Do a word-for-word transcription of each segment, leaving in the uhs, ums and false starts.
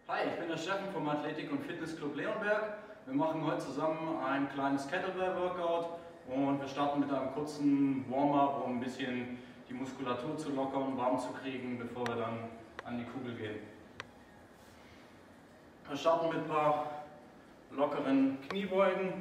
Hi, ich bin der Steffen vom Athletik- und Fitnessclub Leonberg. Wir machen heute zusammen ein kleines Kettlebell-Workout und wir starten mit einem kurzen Warm-up, um ein bisschen die Muskulatur zu lockern, warm zu kriegen, bevor wir dann an die Kugel gehen. Wir starten mit ein paar lockeren Kniebeugen.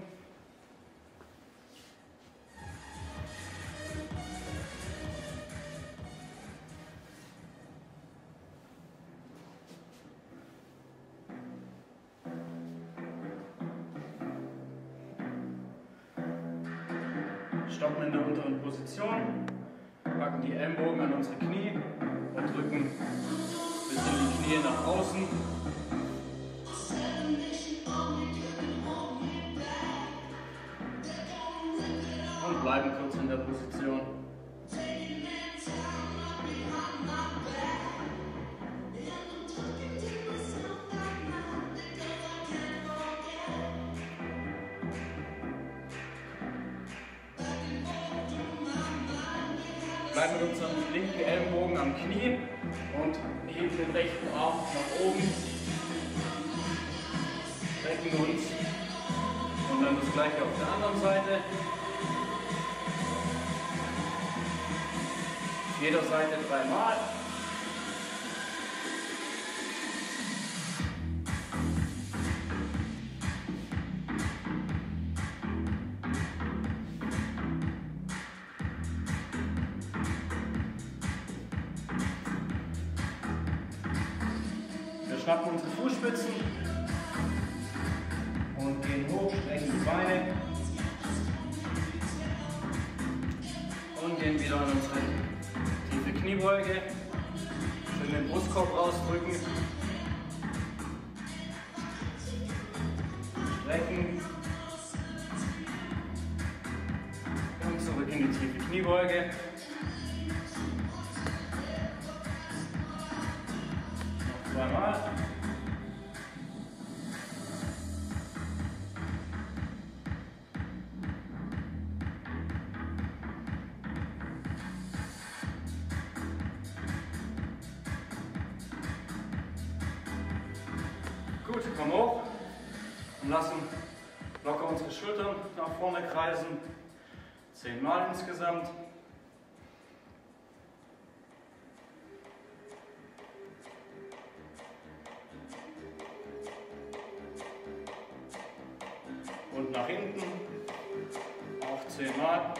Stoppen in der unteren Position, packen die Ellenbogen an unsere Knie und drücken ein bisschen die Knie nach außen. Und bleiben kurz in der Position. Bleiben mit unserem linken Ellenbogen am Knie und heben den rechten Arm nach oben, strecken uns und dann das gleiche auf der anderen Seite. Auf jeder Seite dreimal. Wir schnappen unsere Fußspitzen und gehen hoch, strecken die Beine und gehen wieder in unsere tiefe Kniebeuge. Schön den Brustkorb rausdrücken, strecken und zurück in die tiefe Kniebeuge. Zweimal. Gut, komm hoch und lassen locker unsere Schultern nach vorne kreisen. Zehnmal insgesamt. Und nach hinten, auch zehnmal.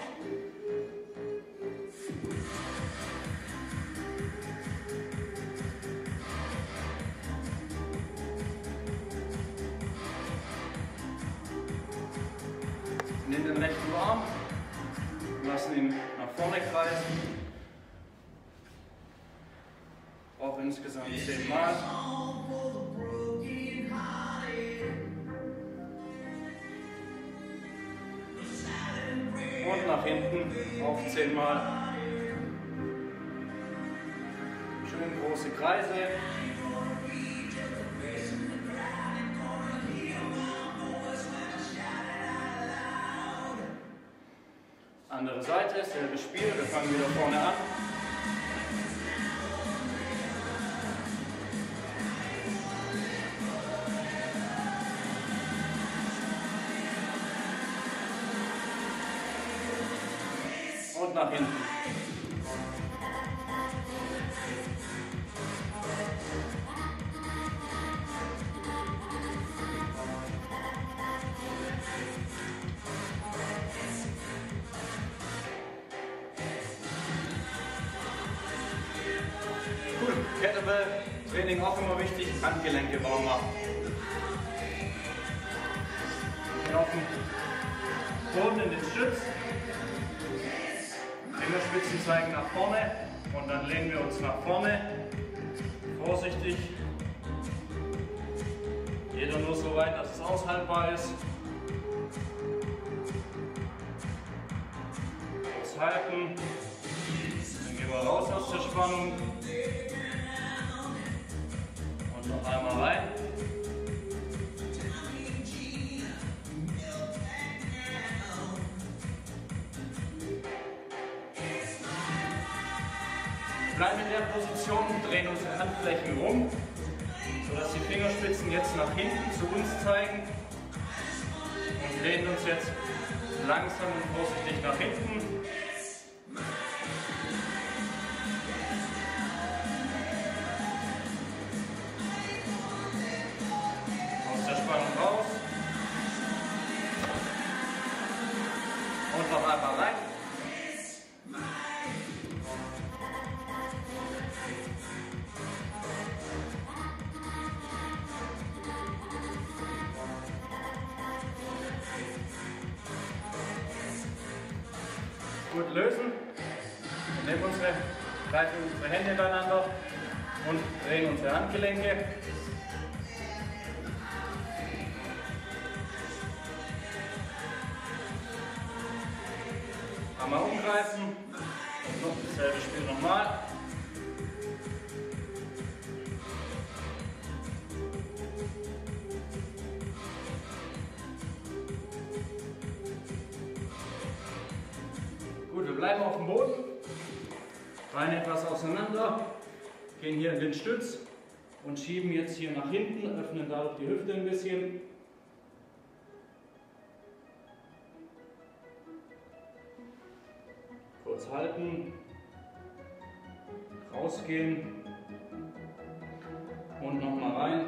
Nehmen den rechten Arm, lassen ihn nach vorne kreisen. Auch insgesamt zehnmal. Und nach hinten auch zehnmal. Schön große Kreise. Andere Seite, selbes Spiel, wir fangen wieder vorne an. Und nach hinten. Cool. Kettlebell-Training auch immer wichtig, Handgelenke warm machen. Knochen, Boden in den Stütz. Fingerspitzen zeigen nach vorne und dann lehnen wir uns nach vorne. Vorsichtig. Jeder nur so weit, dass es aushaltbar ist. Kurz halten. Dann gehen wir raus aus der Spannung. Und noch einmal rein. Bleiben in der Position, drehen unsere Handflächen rum sodass die Fingerspitzen jetzt nach hinten zu uns zeigen und drehen uns jetzt langsam und vorsichtig nach hinten. Aus der Spannung raus. Und noch einmal rein. Gut lösen. Wir nehmen unsere, greifen unsere Hände ineinander und drehen unsere Handgelenke. Einmal umgreifen und noch dasselbe Spiel nochmal. Gut, wir bleiben auf dem Boden, Beine etwas auseinander, gehen hier in den Stütz und schieben jetzt hier nach hinten, öffnen dadurch die Hüfte ein bisschen. Kurz halten, rausgehen und nochmal rein.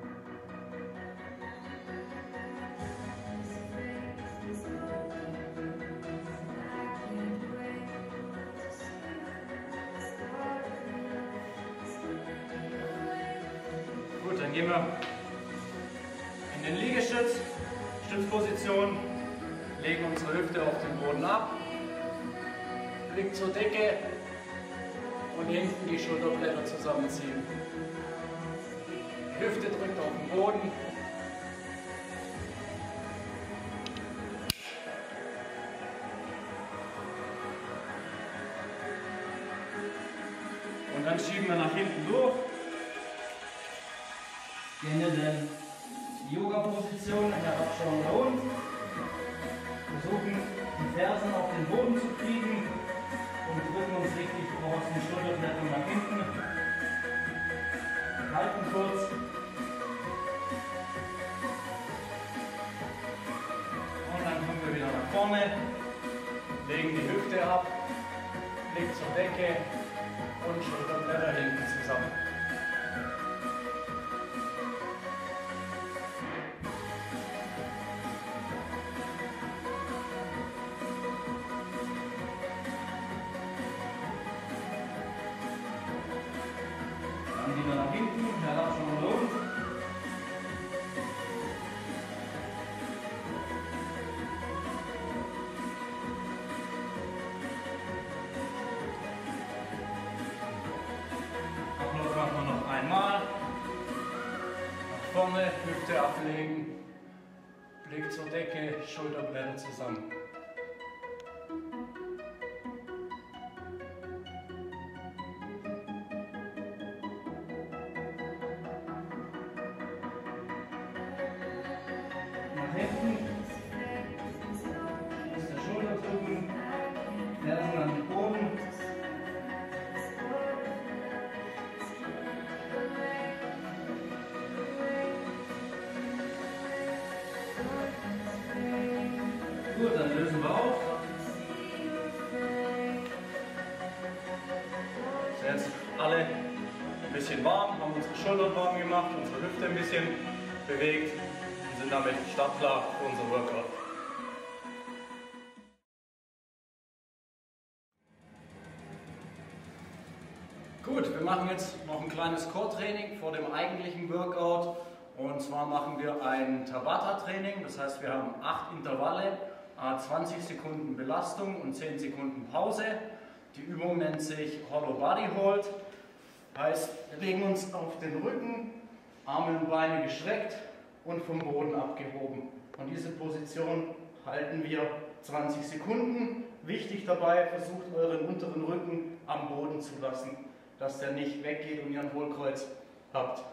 Gut, dann gehen wir in den Liegestütz, Stützposition, legen unsere Hüfte auf den Boden ab. Blick zur Decke und hinten die Schulterblätter zusammenziehen. Die Hüfte drückt auf den Boden. Und dann schieben wir nach hinten durch. Gehen in die Yoga-Position, herabschauender Hund. Versuchen die Fersen auf den Boden zu kriegen. Und drücken uns richtig aus den Schulterblättern nach hinten. Halten kurz. Und dann kommen wir wieder nach vorne. Legen die Hüfte ab. Blick zur Decke. Und Schulterblätter hinten zusammen. Dann wieder nach hinten, herabschauender Hund. Ablauf machen wir noch einmal. Nach vorne, Hüfte ablegen. Blick zur Decke, Schulterblätter zusammen. Hinten, aus der Schulter drücken, Fersen an den Boden. Gut, dann lösen wir auf. So, jetzt alle ein bisschen warm, haben unsere Schultern warm gemacht, unsere Hüfte ein bisschen bewegt. Sind damit startklar für unser Workout. Gut, wir machen jetzt noch ein kleines Core-Training vor dem eigentlichen Workout. Und zwar machen wir ein Tabata-Training. Das heißt, wir haben acht Intervalle, zwanzig Sekunden Belastung und zehn Sekunden Pause. Die Übung nennt sich Hollow Body Hold. Heißt, wir legen uns auf den Rücken, Arme und Beine gestreckt und vom Boden abgehoben. Und diese Position halten wir zwanzig Sekunden. Wichtig dabei, versucht euren unteren Rücken am Boden zu lassen, dass der nicht weggeht und ihr ein Hohlkreuz habt.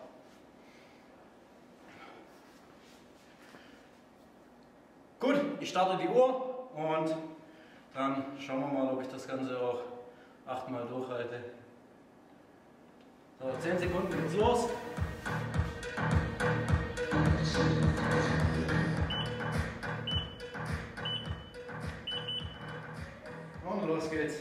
Gut, ich starte die Uhr und dann schauen wir mal, ob ich das Ganze auch achtmal durchhalte. So, zehn Sekunden geht's los. Und los geht's.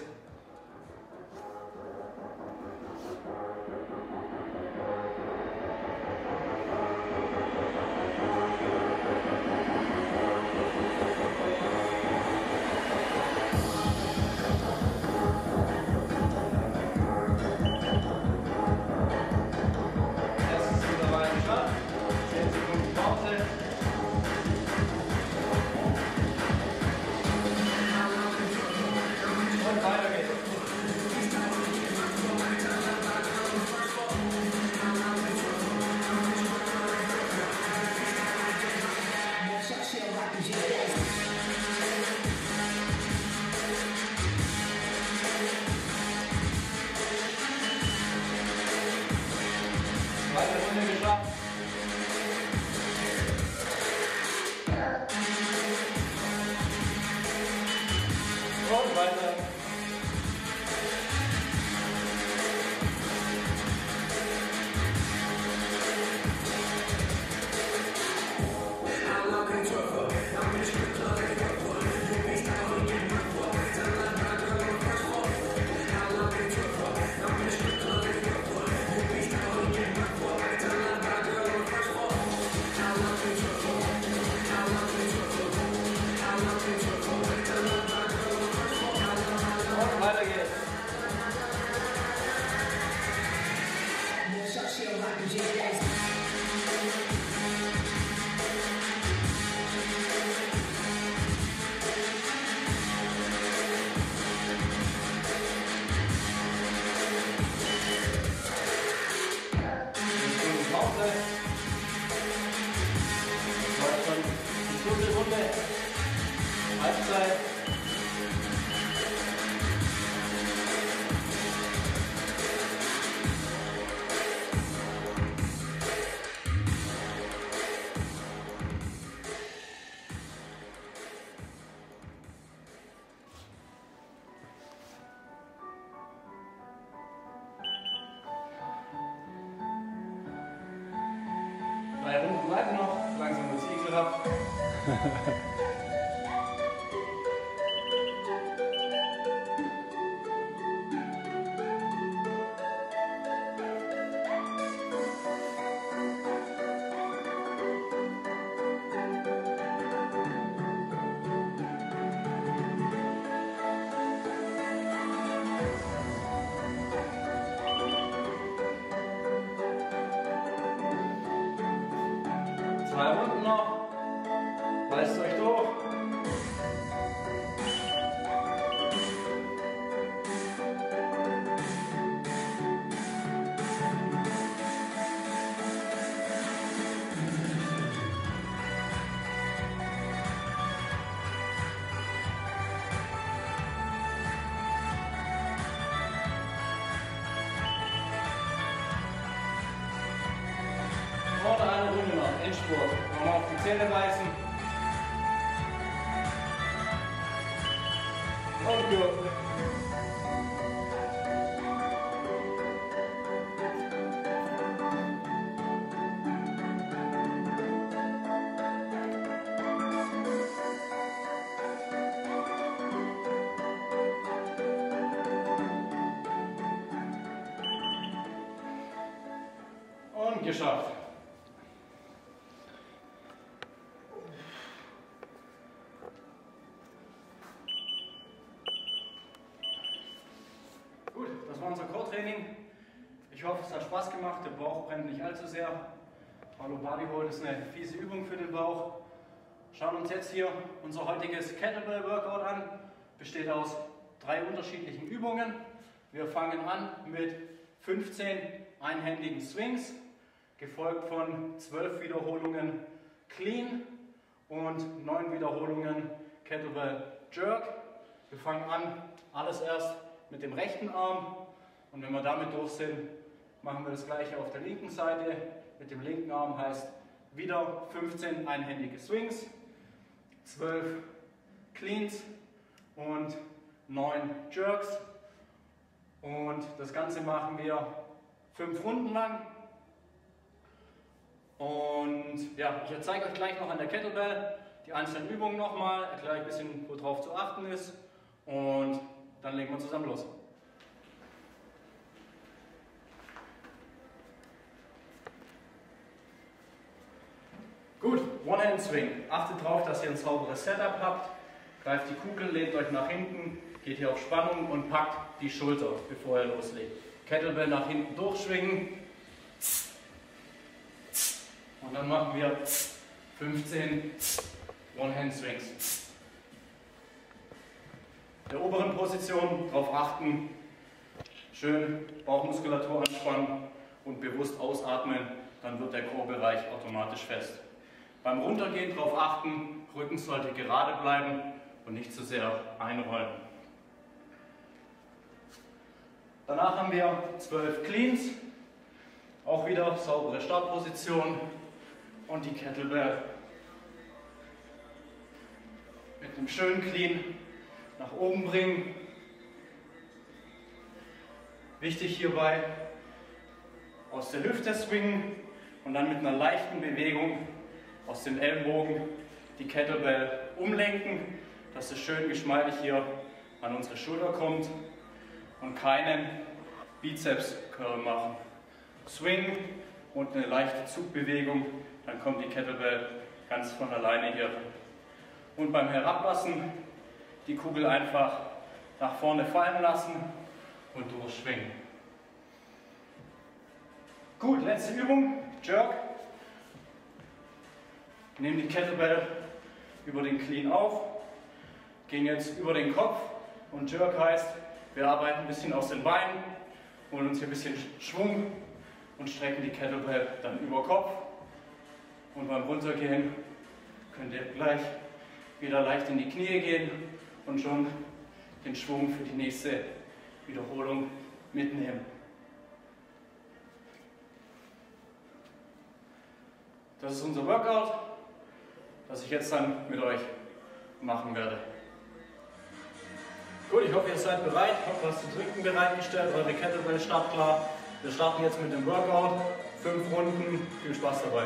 Zweite Runde geschafft. Und weiter. Runde, Halbzeit. Drei Runden bleiben noch, langsam wird es ekelhaft. Zwei Runden noch. Beißt euch durch. Und eine Runde noch, Endspurt. Nochmal auf die Zähne beißen. Und gut. Und geschafft. Gut, das war unser Core-Training. Ich hoffe, es hat Spaß gemacht. Der Bauch brennt nicht allzu sehr. Hollow Body Hold ist eine fiese Übung für den Bauch. Schauen uns jetzt hier unser heutiges Kettlebell Workout an. Besteht aus drei unterschiedlichen Übungen. Wir fangen an mit fünfzehn einhändigen Swings, gefolgt von zwölf Wiederholungen Clean und neun Wiederholungen Kettlebell Jerk. Wir fangen an, alles erst mit dem rechten Arm, und wenn wir damit durch sind, machen wir das gleiche auf der linken Seite. Mit dem linken Arm heißt wieder fünfzehn einhändige Swings, zwölf Cleans und neun Jerks, und das Ganze machen wir fünf Runden lang. Und ja, ich zeige euch gleich noch an der Kettlebell die einzelnen Übungen nochmal, erkläre ein bisschen, worauf zu achten ist, und dann legen wir zusammen los. Gut, One-Hand-Swing. Achtet darauf, dass ihr ein sauberes Setup habt. Greift die Kugel, lehnt euch nach hinten, geht hier auf Spannung und packt die Schulter, bevor ihr loslegt. Kettlebell nach hinten durchschwingen. Und dann machen wir fünfzehn One-Hand-Swings. Der oberen Position darauf achten, schön Bauchmuskulatur anspannen und bewusst ausatmen, dann wird der Core-Bereich automatisch fest. Beim Runtergehen darauf achten, Rücken sollte gerade bleiben und nicht zu sehr einrollen. Danach haben wir zwölf Cleans, auch wieder saubere Startposition und die Kettlebell mit einem schönen Clean nach oben bringen. Wichtig hierbei, aus der Hüfte swingen und dann mit einer leichten Bewegung aus den Ellenbogen die Kettlebell umlenken, dass es schön geschmeidig hier an unsere Schulter kommt und keinen Bizeps-Curl machen. Swing und eine leichte Zugbewegung, dann kommt die Kettlebell ganz von alleine hier. Und beim Herablassen die Kugel einfach nach vorne fallen lassen und durchschwingen. Gut, letzte Übung, Jerk. Nehmen die Kettlebell über den Clean auf, gehen jetzt über den Kopf und Jerk heißt, wir arbeiten ein bisschen aus den Beinen, holen uns hier ein bisschen Schwung und strecken die Kettlebell dann über Kopf. Und beim Runtergehen könnt ihr gleich wieder leicht in die Knie gehen und schon den Schwung für die nächste Wiederholung mitnehmen. Das ist unser Workout, das ich jetzt dann mit euch machen werde. Gut, ich hoffe, ihr seid bereit. Ich habe was zu trinken bereitgestellt, eure Kettlebell startklar. Wir starten jetzt mit dem Workout. Fünf Runden. Viel Spaß dabei.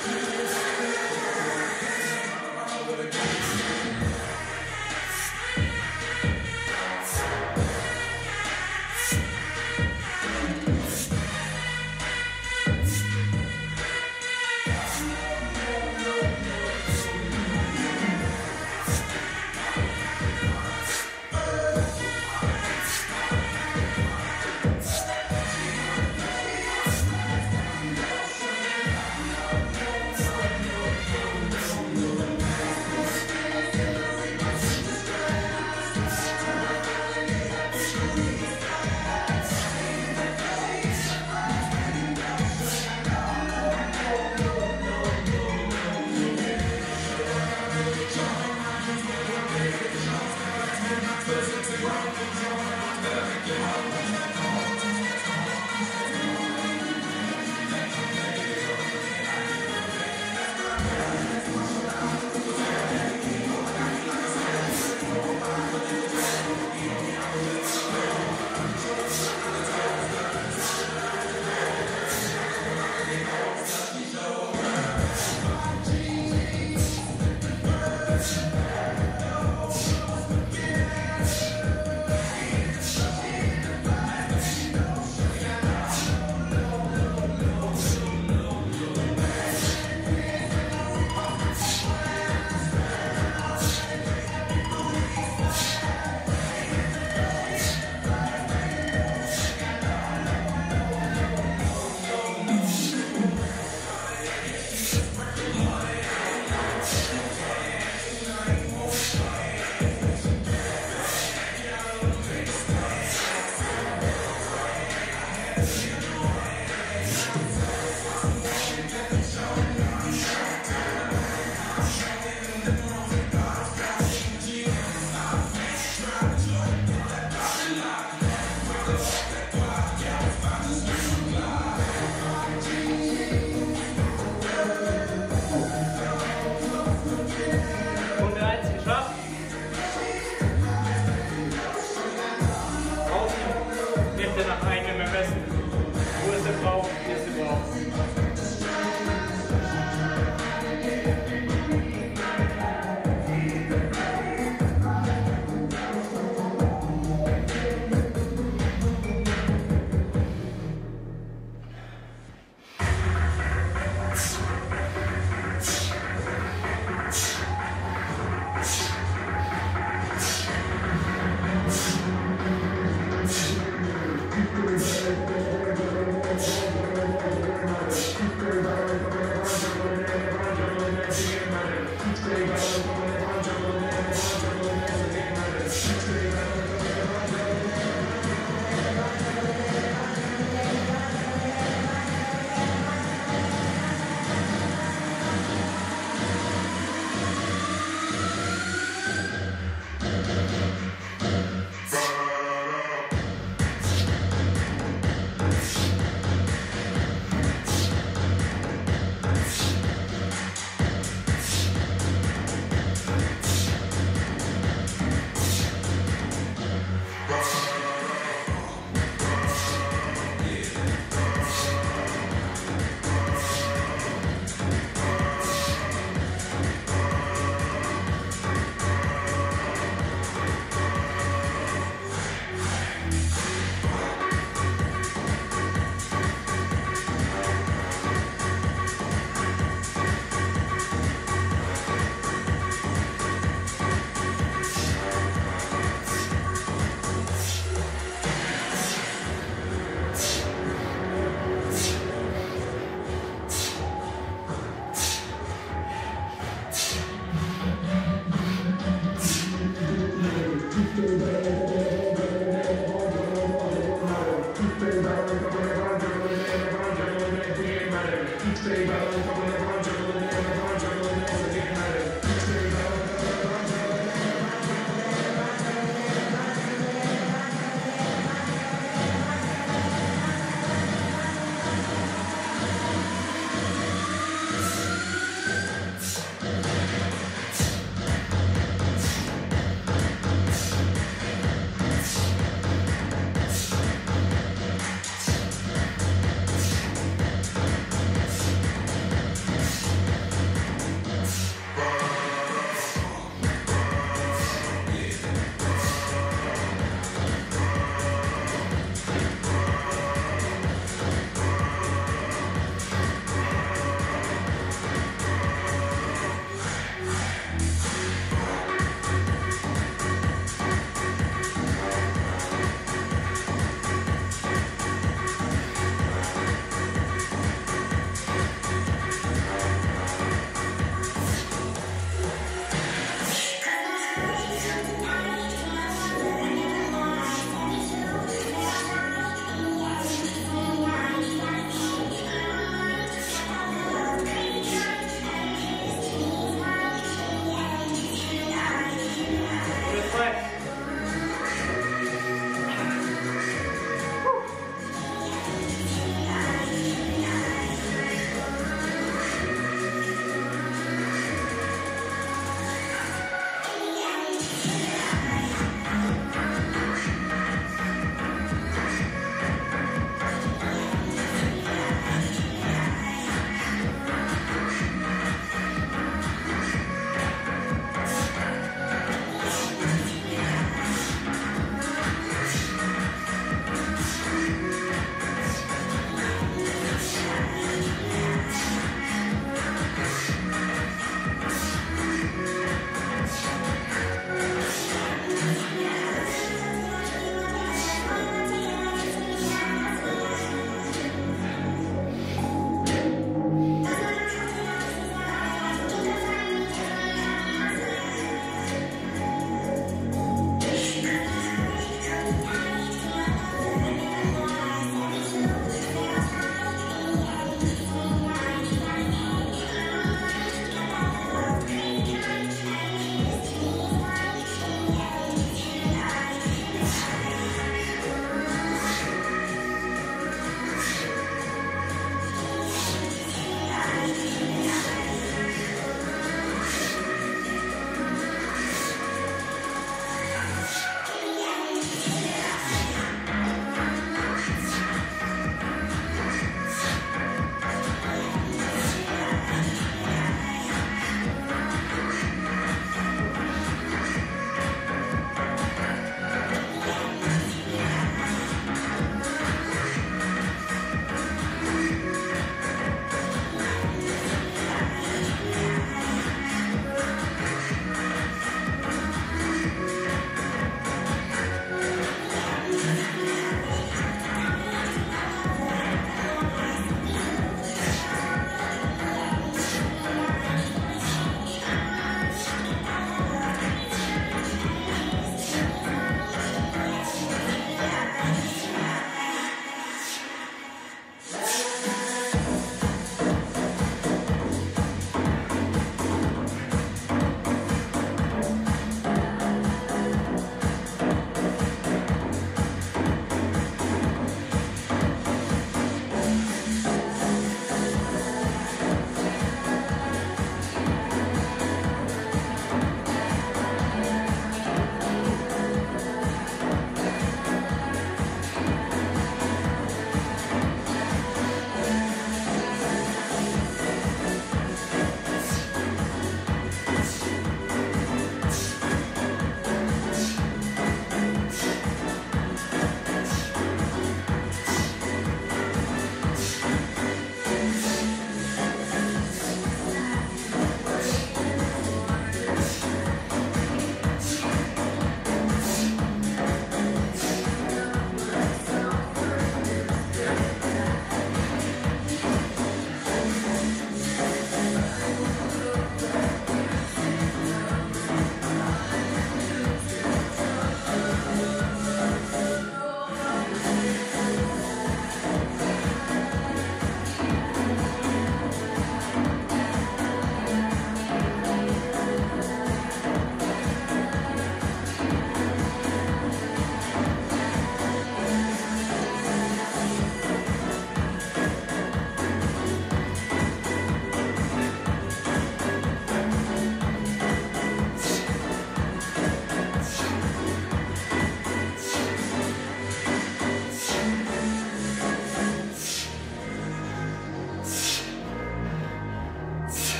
We'll be right back.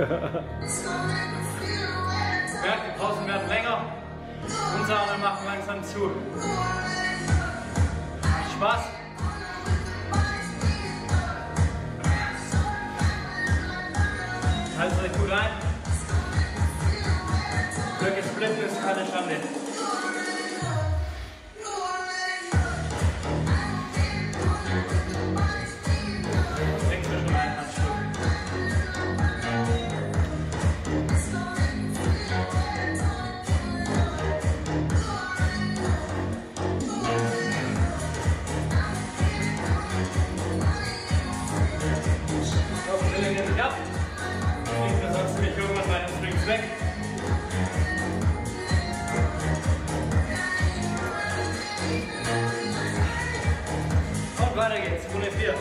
Merkt, die Pausen werden länger. Unsere Arme machen langsam zu. Spaß. Haltet euch gut ein. Blöcke splitten ist keine Schande. Denkst du schon ein Handstück? Ja. Ich sonst nicht irgendwann meine Strings weg. Und weiter geht's. Runde vier.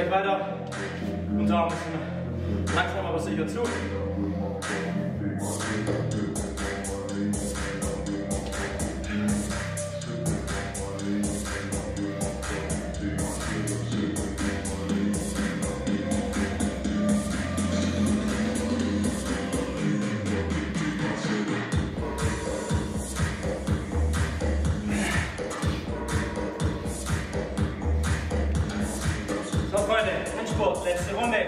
gleich weiter. Unterarm ein bisschen langsam, aber sicher zu. So Freunde, Endspurt, letzte Runde.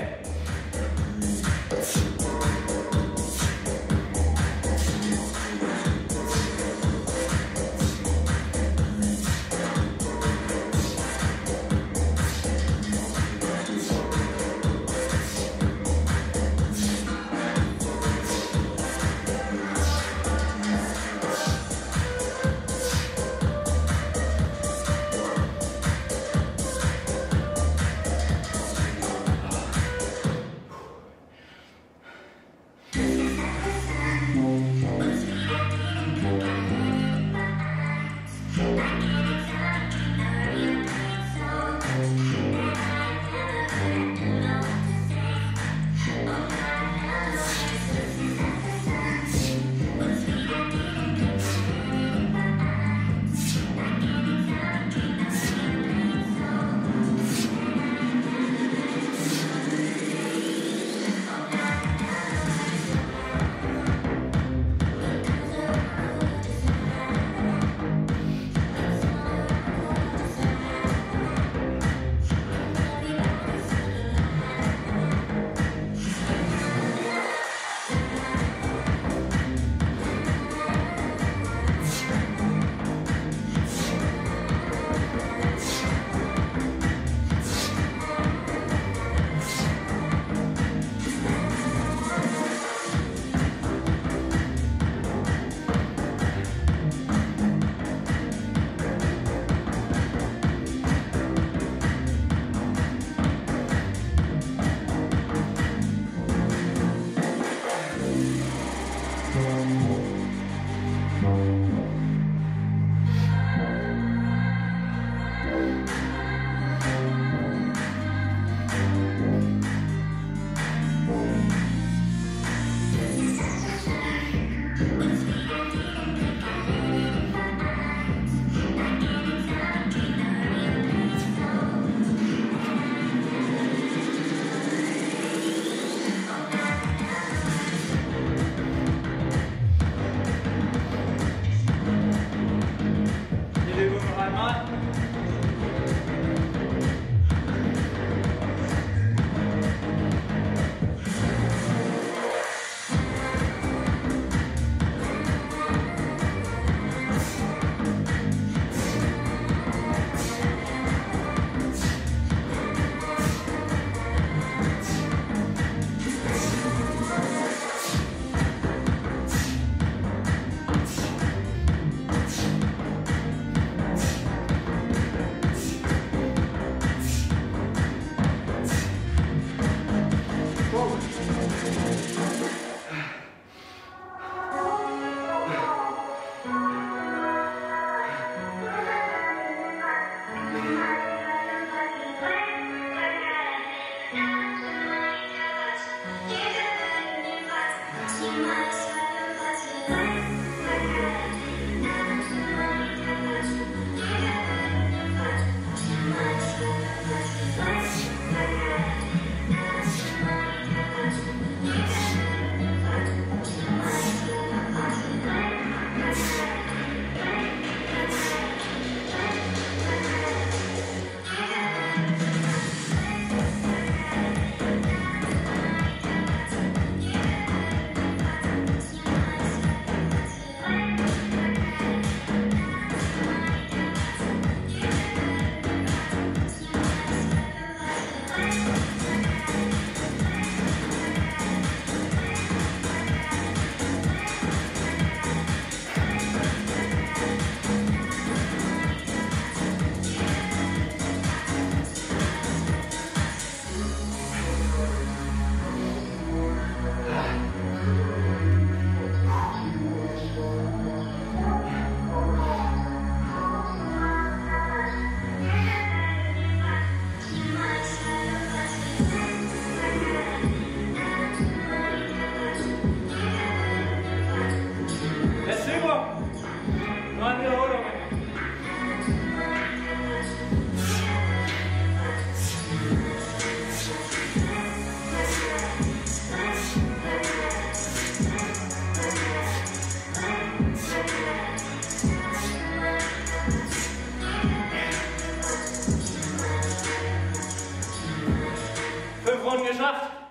geschafft.